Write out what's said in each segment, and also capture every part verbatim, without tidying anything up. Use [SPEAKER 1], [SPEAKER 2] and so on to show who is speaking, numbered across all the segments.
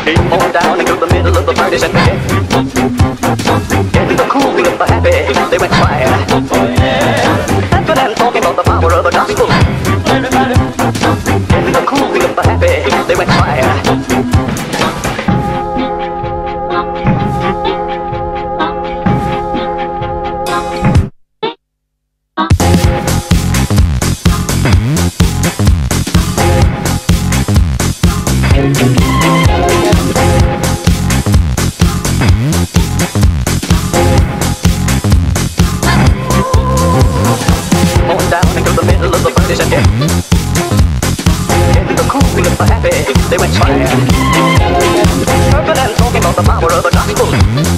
[SPEAKER 1] On down into the middle of the party center. In the cool beat of the happy, they went quiet. Laughing and talking about the power of the gospel. In the cool beat of the happy, they went quiet. They went fire. Purple and talking about the power of the gospel.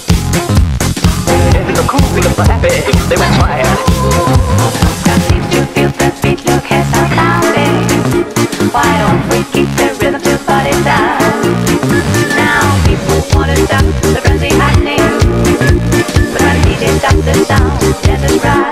[SPEAKER 1] In the cool beat of the happy, they went fire.
[SPEAKER 2] Got seems to feel the sweet look has our sounding. Why don't we keep the rhythm to body down? Now people wanna stop the frenzy happening, but when the D J stops the sound, let us ride.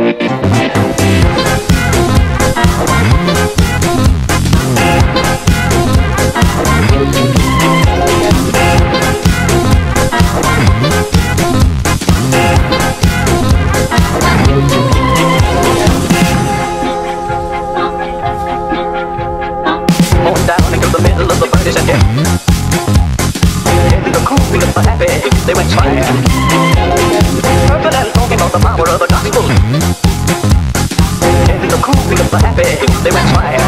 [SPEAKER 2] They went fire. Purple and talking about the power of the gospel. In the cool beat of the happy, they went fire.